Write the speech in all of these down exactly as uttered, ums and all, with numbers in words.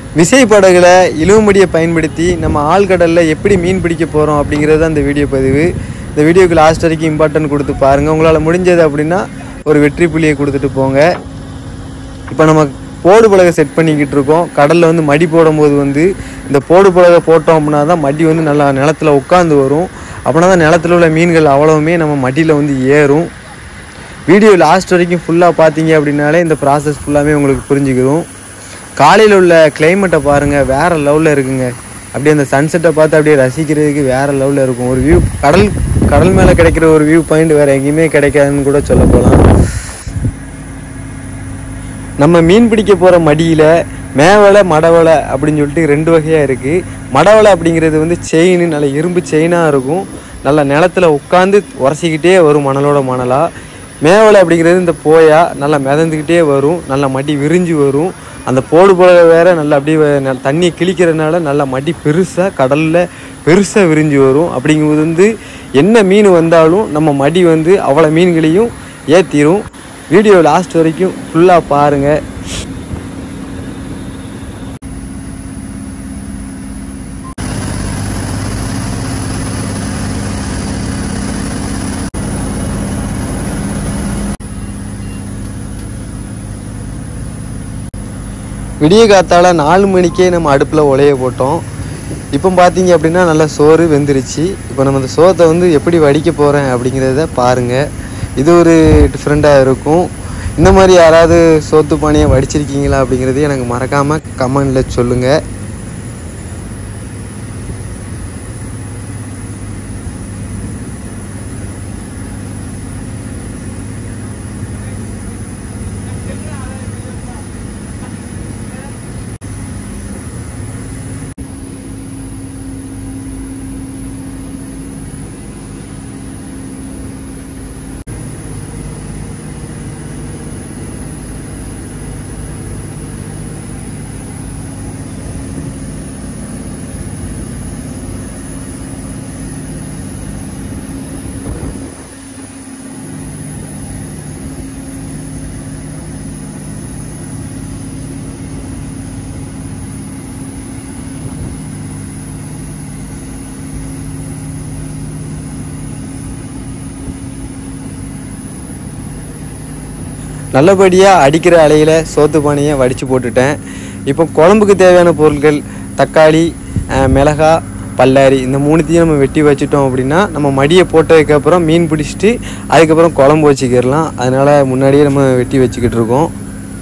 விசைப்படகுல இழுவமடியை பயன்படுத்தி நம்ம ஆழ்கடலில் எப்படி மீன் பிடிக்க போகிறோம் அப்படிங்கிறது அந்த வீடியோ பதிவு. இந்த வீடியோக்கு லாஸ்ட் வரைக்கும் இம்பார்ட்டன்ட் கொடுத்து பாருங்கள். உங்களால் முடிஞ்சது அப்படின்னா ஒரு வெற்றி புள்ளியை கொடுத்துட்டு போங்க. இப்போ நம்ம போடு பலகை செட் பண்ணிக்கிட்டு இருக்கோம். கடலில் வந்து மடி போடும்போது வந்து இந்த போடு பலகை போட்டோம் அப்படின்னா தான் மடி வந்து நல்லா நிலத்தில் உட்காந்து வரும். அப்படின்னா தான் நிலத்தில் உள்ள மீன்கள் அவ்வளவுமே நம்ம மடியில் வந்து ஏறும். வீடியோ லாஸ்ட் வரைக்கும் ஃபுல்லாக பார்த்தீங்க அப்படின்னாலே இந்த ப்ராசஸ் ஃபுல்லாமே உங்களுக்கு புரிஞ்சுக்கிறோம். காலையில் உள்ள கிளைமேட்டை பாருங்கள், வேறு லெவலில் இருக்குங்க. அப்படியே அந்த சன்செட்டை பார்த்து அப்படியே ரசிக்கிறதுக்கு வேறு லெவலில் இருக்கும். ஒரு வியூ கடல் கடல் மேலே கிடைக்கிற ஒரு வியூ பாயிண்ட் வேறு எங்கேயுமே கிடைக்காதுன்னு கூட சொல்ல போகலாம். நம்ம மீன் பிடிக்க போகிற மடியில் மேவலை மடவலை அப்படின்னு சொல்லிட்டு ரெண்டு வகையாக இருக்குது. மடவலை அப்படிங்கிறது வந்து செயின், நல்ல இரும்பு செயினாக இருக்கும். நல்லா நிலத்தில் உட்காந்து உரசிக்கிட்டே வரும் மணலோட மணலாக. மேவலை அப்படிங்கிறது இந்த போயா நல்லா மிதந்துக்கிட்டே வரும், நல்லா மடி விரிஞ்சு வரும். அந்த போடு போல வேறு நல்லா அப்படியே தண்ணியை கிழிக்கிறதுனால நல்லா மடி பெருசாக கடலில் பெருசாக விரிஞ்சு வரும். அப்படிங்கும்போது வந்து என்ன மீன் வந்தாலும் நம்ம மடி வந்து அவ்வளோ மீன்களையும் ஏற்றிடும். வீடியோ லாஸ்ட் வரைக்கும் ஃபுல்லாக பாருங்கள். விடிய காத்தால நாலு மணிக்கே நம்ம அடுப்பில் உலைய போட்டோம். இப்போ பார்த்தீங்க அப்படின்னா நல்லா சோறு வெந்துருச்சு. இப்போ நம்ம அந்த சோத்தை வந்து எப்படி வடிக்க போகிறேன் அப்படிங்கிறத பாருங்கள். இது ஒரு டிஃப்ரெண்ட்டாக இருக்கும். இந்த மாதிரி யாராவது சோத்து பானையை வடிச்சிருக்கீங்களா அப்படிங்கிறது எனக்கு மறக்காமல் கமெண்டில் சொல்லுங்கள். நல்லபடியாக அடிக்கிற அலையில் சோத்து பானையை வடித்து போட்டுட்டேன். இப்போ குழம்புக்கு தேவையான பொருட்கள் தக்காளி, மிளகா, பல்லாரி இந்த மூணுத்தையும் நம்ம வெட்டி வச்சுட்டோம் அப்படின்னா நம்ம மடியை போட்டதுக்கப்புறம் மீன் பிடிச்சிட்டு அதுக்கப்புறம் குழம்பு வச்சுக்கிடலாம். அதனால் முன்னாடியே நம்ம வெட்டி வச்சுக்கிட்டு இருக்கோம்.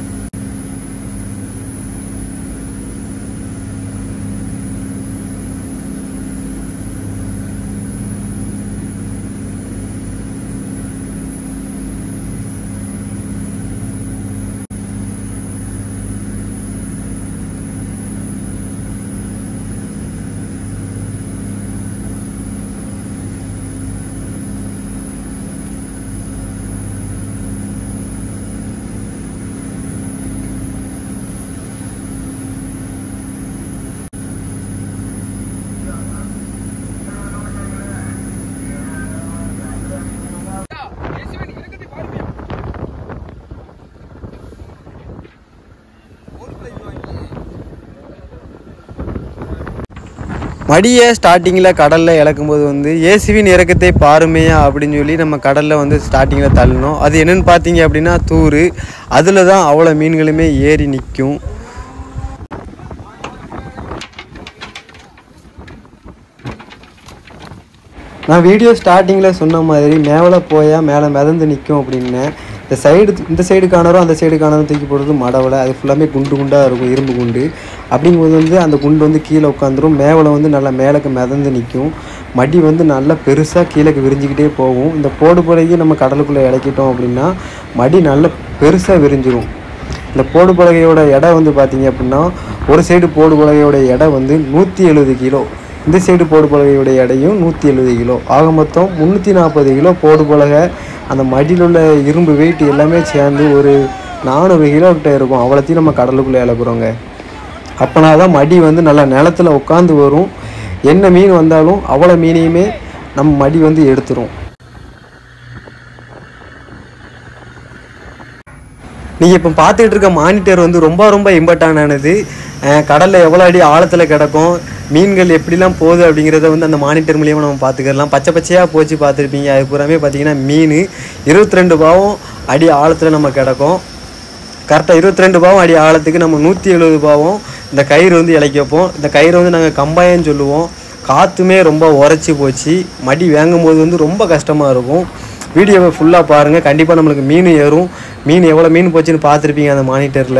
மடியை ஸ்டார்டிங்கில் கடலில் இறக்கும்போது வந்து இயேசுவின் இறக்கத்தை பாருமையா அப்படின்னு சொல்லி நம்ம கடலில் வந்து ஸ்டார்டிங்கில் தள்ளணும். அது என்னென்னு பார்த்தீங்க அப்படின்னா தூர். அதில் தான் அவ்வளோ மீன்களுமே ஏறி நிற்கும். நான் வீடியோ ஸ்டார்டிங்கில் சொன்ன மாதிரி மேலே போயா மேலே மிதந்து நிற்கும் அப்படின்னு இந்த சைடு இந்த சைடு காணரும் அந்த சைடு காணரும் தூக்கி போடுறது மடவலை. அது ஃபுல்லாமே குண்டு குண்டாக இருக்கும், இரும்பு குண்டு. அப்படிங்கும்போது வந்து அந்த குண்டு வந்து கீழே உட்காந்துரும். மேவலை வந்து நல்லா மேலக்கு மிதந்து நிற்கும். மடி வந்து நல்லா பெருசாக கீழேக்கு விரிஞ்சிக்கிட்டே போகும். இந்த போடு பலகையை நம்ம கடலுக்குள்ளே இறக்கிட்டோம் அப்படின்னா மடி நல்லா பெருசாக விரிஞ்சிடும். இந்த போடு பலகையோட எடை வந்து பார்த்திங்க அப்படின்னா ஒரு சைடு போடு பலகையோட எடை வந்து நூற்றி எழுபது கிலோ, இந்த சைடு போடு பலகையோட எடையும் நூற்றி எழுபது கிலோ, ஆக மொத்தம் முந்நூற்றி நாற்பது கிலோ போடு பலகை. அந்த மடியில் உள்ள இரும்பு வெயிட் எல்லாமே சேர்ந்து ஒரு நானூறு கிலோ கிட்ட இருக்கும். அவ்வளோத்தையும் நம்ம கடலுக்குள்ளே இழக்கிறோங்க. அப்போனா தான் மடி வந்து நல்லா நிலத்தில் உட்காந்து வரும். என்ன மீன் வந்தாலும் அவ்வளோ மீனையுமே நம்ம மடி வந்து எடுத்துரும். நீங்கள் இப்போ பார்த்துக்கிட்டு இருக்க மானிட்டர் வந்து ரொம்ப ரொம்ப இம்பார்ட்டண்டானது. கடலில் எவ்வளோ அடி ஆழத்தில் கிடக்கும், மீன்கள் எப்படிலாம் போகுது அப்படிங்கிறத வந்து அந்த மானிட்டர் மூலியமாக நம்ம பார்த்துக்கலாம். பச்சை பச்சையாக போச்சு பார்த்துருப்பீங்க. அது பூராமே பார்த்தீங்கன்னா மீன் இருபத்தி ரெண்டு பாவம் அடி ஆழத்தில் நம்ம கிடக்கும். கரெக்டாக இருபத்தி ரெண்டு பாவம் அடி ஆழத்துக்கு நம்ம நூற்றி எழுபது பாவம் இந்த கயிறு வந்து இலைக்கி வைப்போம். இந்த கயிறு வந்து நாங்கள் கம்பாயன்னு சொல்லுவோம். காற்றுமே ரொம்ப உரைச்சி போச்சு, மடி வாங்கும் போது வந்து ரொம்ப கஷ்டமாக இருக்கும். வீடியோவை ஃபுல்லாக பாருங்கள், கண்டிப்பாக நம்மளுக்கு மீன் ஏறும். மீன் எவ்வளோ மீன் போச்சுன்னு பார்த்துருப்பீங்க அந்த மானிட்டரில்.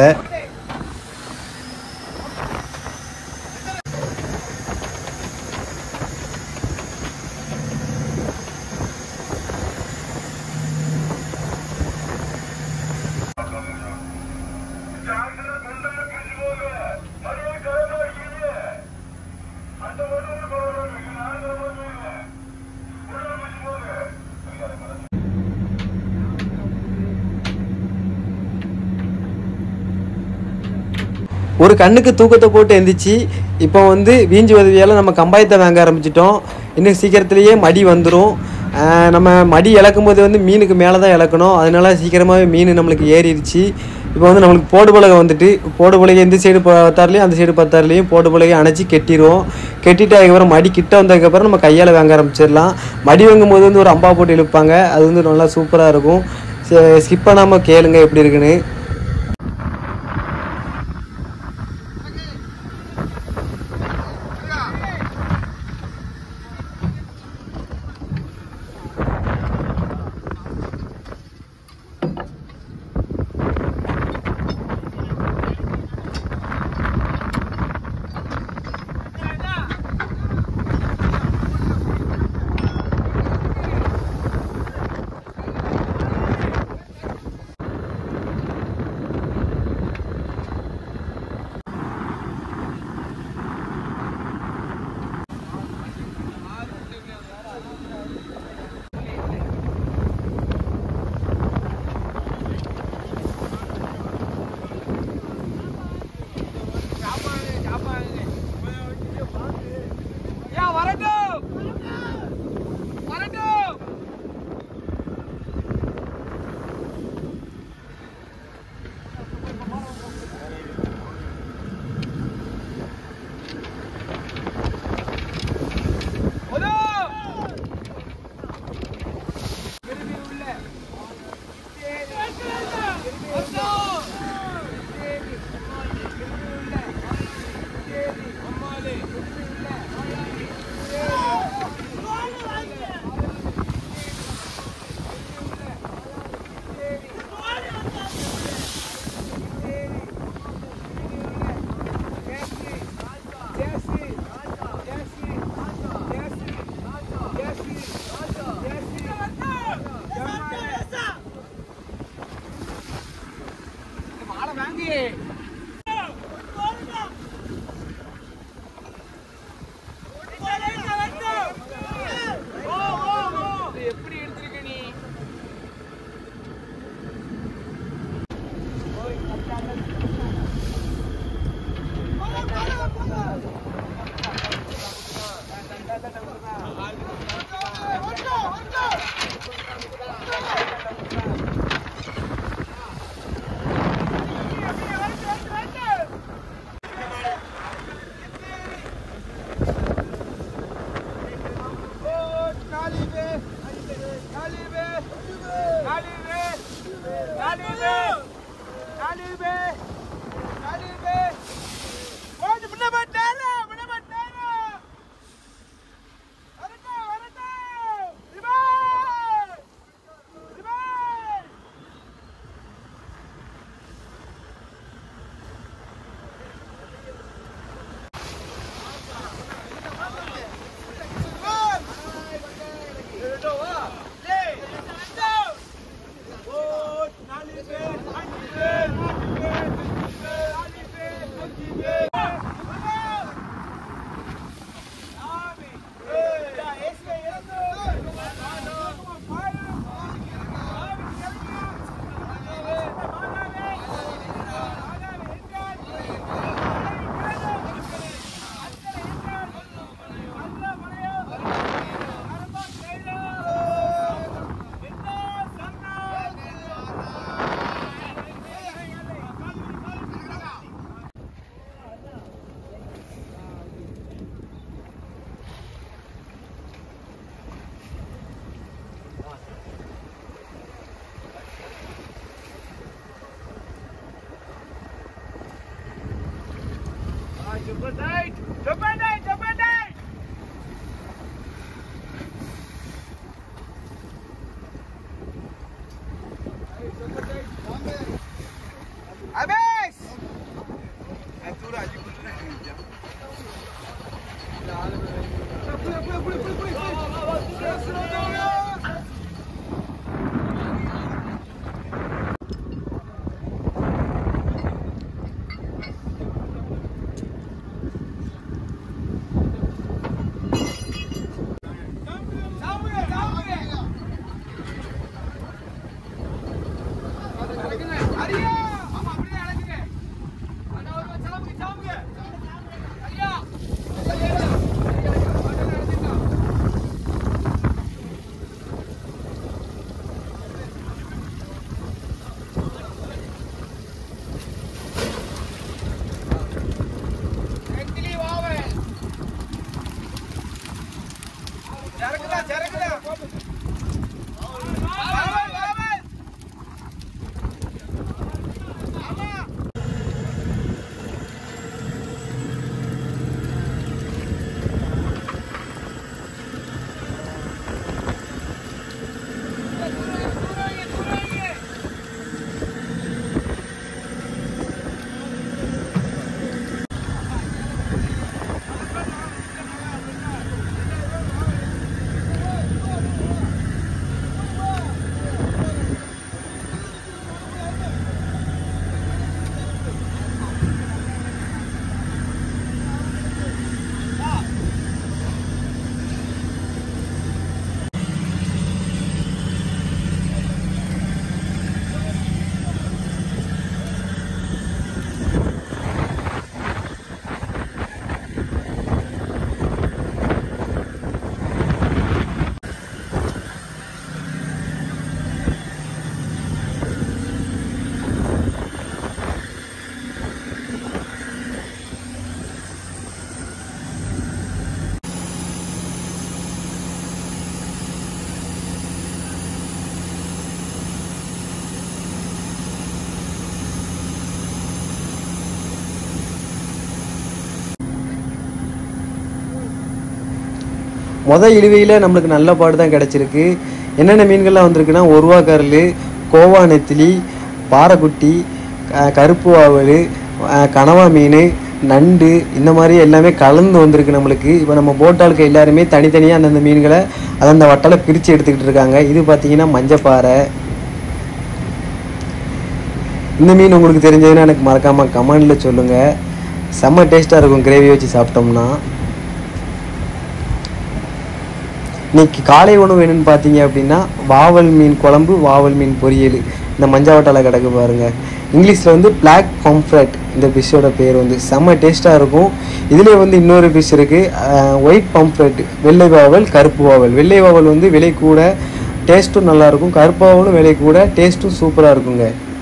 ஒரு கண்ணுக்கு தூக்கத்தை போட்டு எந்திரிச்சு இப்போ வந்து வீஞ்சி உதவியால் நம்ம கம்பாயத்தை வாங்க ஆரம்பிச்சிட்டோம். இன்னும் சீக்கிரத்துலேயே மடி வந்துடும். நம்ம மடி இழக்கும் போது வந்து மீனுக்கு மேலே தான் இழக்கணும், அதனால சீக்கிரமாகவே மீன் நம்மளுக்கு ஏறிடுச்சு. இப்போ வந்து நம்மளுக்கு போடு பலகை வந்துட்டு, போடு பலகை இந்த சைடு பத்தாறுலையும் அந்த சைடு பத்தாறுலையும் போடு பலகை அணைச்சி கெட்டிடுவோம். கெட்டிட்டு அதுக்கப்புறம் மடி கிட்ட வந்ததுக்கப்புறம் நம்ம கையால் வாங்க ஆரம்பிச்சிடலாம். மடி வாங்கும் போது வந்து ஒரு அம்பா போட்டு இழுப்பாங்க, அது வந்து நல்லா சூப்பராக இருக்கும். ஸ்கிப் பண்ணாமல் கேளுங்க எப்படி இருக்குன்னு. Super tight. Super tight. Super tight. Abis. Atur aja dulu nih. Pulang pulang pulang pulang pulang. மொதல் இழுவையில் நம்மளுக்கு நல்ல பாடு தான் கிடச்சிருக்கு. என்னென்ன மீன்கள்லாம் வந்திருக்குன்னா ஒருவா கரல், கோவா நெத்திலி, பாறைக்குட்டி, கருப்பு வாவல், கனவா மீன், நண்டு, இந்த மாதிரி எல்லாமே கலந்து வந்திருக்கு நம்மளுக்கு. இப்போ நம்ம போட்டாளுக்கு எல்லாருமே தனித்தனியாக அந்தந்த மீன்களை அந்தந்த வட்டால பிரித்து எடுத்துக்கிட்டு இருக்காங்க. இது பார்த்திங்கன்னா மஞ்சப்பாறை. இந்த மீன் உங்களுக்கு தெரிஞ்சதுன்னா எனக்கு மறக்காமல் கமெண்டில் சொல்லுங்கள். செம்ம டேஸ்ட்டாக இருக்கும் கிரேவி வச்சு சாப்பிட்டோம்னா. இன்றைக்கி காலை உணவு என்னென்னு பார்த்தீங்க அப்படின்னா வாவல் மீன் குழம்பு, வாவல் மீன் பொரியல். இந்த மஞ்சாவட்டால கிடக்கு பாருங்கள். இங்கிலீஷில் வந்து பிளாக் பம்ஃப்ரெட் இந்த ஃபிஷ்ஷோட பேர் வந்து. செம்ம டேஸ்ட்டாக இருக்கும். இதிலே வந்து இன்னொரு ஃபிஷ் இருக்குது, ஒயிட் பம்ஃப்ரெட், வெள்ளை வாவல், கருப்பு வாவல். வெள்ளை வாவல் வந்து விலை கூட, டேஸ்ட்டும் நல்லாயிருக்கும். கருப்பு வாவலும் விலை கூட, டேஸ்ட்டும் சூப்பராக இருக்குங்க.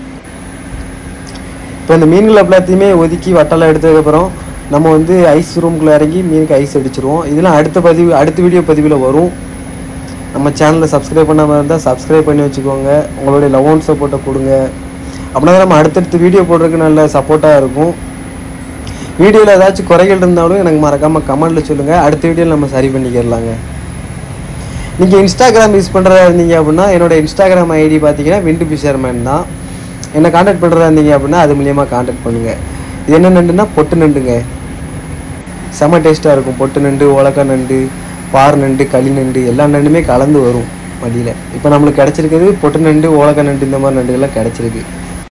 இப்போ இந்த மீன்கள் எல்லாத்தையுமே ஒதுக்கி வட்டாலாம் எடுத்ததுக்கப்புறம் நம்ம வந்து ஐஸ் ரூம்குள்ளே இறங்கி மீனுக்கு ஐஸ் அடிச்சிருவோம். இதெல்லாம் அடுத்த பதிவு அடுத்த வீடியோ பதிவில் வரும். நம்ம சேனலை சப்ஸ்கிரைப் பண்ணாமல் இருந்தால் சப்ஸ்கிரைப் பண்ணி வச்சுக்கோங்க. உங்களுடைய லவ் அண்ட் சப்போர்ட்டை கொடுங்க. அப்படின்னா நம்ம அடுத்தடுத்து வீடியோ போடுறதுக்கு நல்ல சப்போர்ட்டாக இருக்கும். வீடியோவில் ஏதாச்சும் குறைகள் இருந்தாலும் எனக்கு மறக்காமல் கமெண்டில் சொல்லுங்கள். அடுத்த வீடியோவில் நம்ம சரி பண்ணிக்கிறலாங்க. நீங்கள் இன்ஸ்டாகிராம் யூஸ் பண்ணுறதா இருந்தீங்க அப்படின்னா என்னோடய இன்ஸ்டாகிராம் ஐடி பார்த்தீங்கன்னா விண்டு ஃபிஷர்மேன் தான். என்னை காண்டாக்ட் பண்ணுறதா இருந்தீங்க அப்படின்னா அது மூலியமாக காண்டாக்ட் பண்ணுங்கள். இது என்ன நண்டுன்னா பொட்டு நண்டுங்க. செம்ம டேஸ்ட்டாக இருக்கும். பொட்டு நண்டு, உலக்க நண்டு, பார் நண்டு, களி நண்டு எல்லா நண்டுமே கலந்து வரும் மடியில். இப்போ நம்மளுக்கு கிடச்சிருக்கிறது பொட்டு நண்டு, உலக்க நண்டு, இந்த மாதிரி நண்டுகள்லாம் கிடச்சிருக்கு.